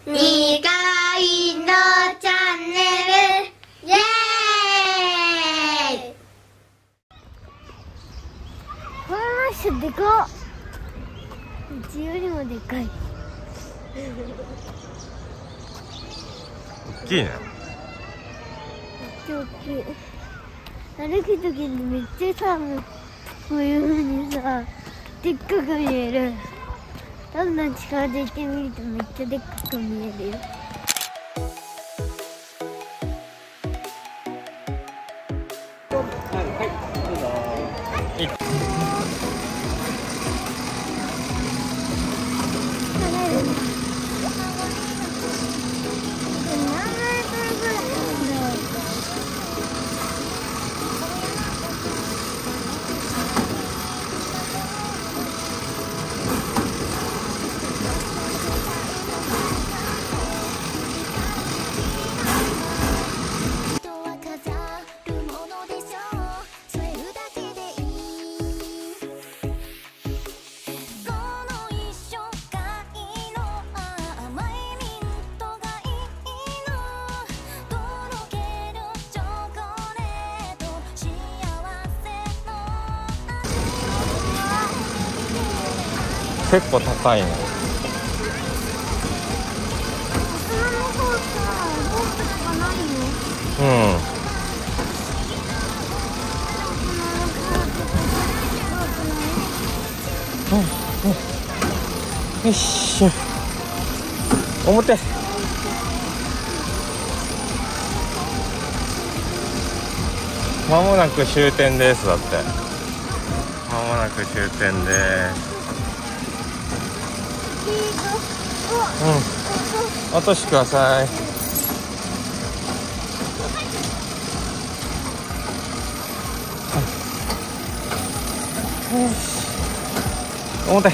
2階のチャンネルイエーイ。この人でかっ。うちよりもでかい。 大きいね。 めっちゃ大きい。歩く時にめっちゃさ、こういう風にさ、でっかく見える。どんどん近づいてみるとめっちゃでっかく見えるよ。 結構高いね。うん。よっしゃ。表。まもなく終点です。だって。まもなく終点です。うん。落としてください。表。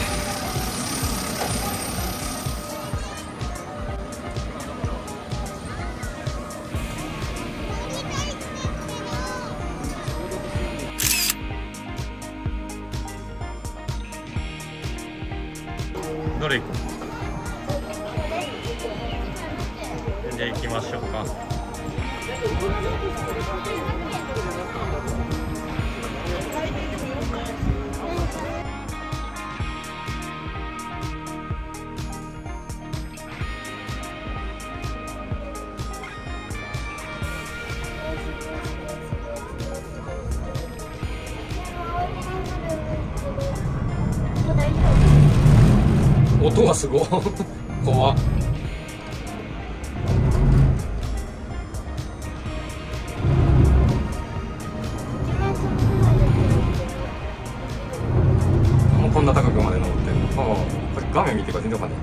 どれ行こう。じゃあ行きましょうか。音がすごい怖っ。もうこんな高くまで登ってるの。これ画面見てから全然わかんない。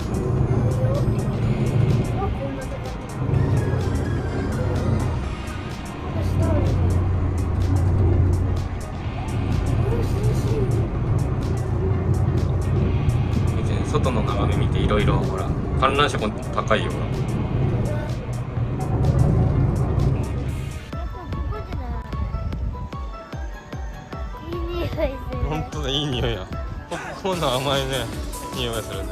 外の眺め見ていろいろほら観覧車も高いよほら。本当だ、いい匂いや。ポップコーンの甘いね匂いがするね。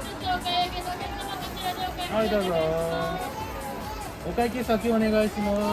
はい、どうぞ。お会計先お願いします。